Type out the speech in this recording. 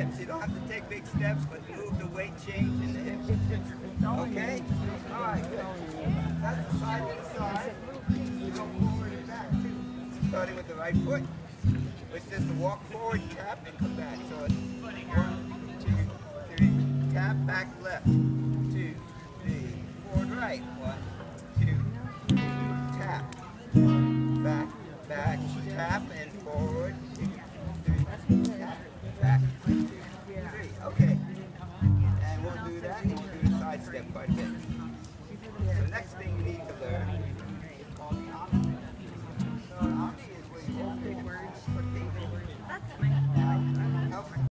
hips. You don't have to take big steps, but move the weight change in the hips. Okay? All right, good. That's the side to the side. You go forward and back too. Starting with the right foot, which is to walk forward, tap, and come back. So it's 1, 2, 3, tap, back left. 2, 3, forward right. 1, 2, 3, tap, back, back, tap, and forward. 2, 3, tap, back, 1, 2, 3. Okay. And we'll do that, and we'll do the side step quite a bit. So the next thing you need to learn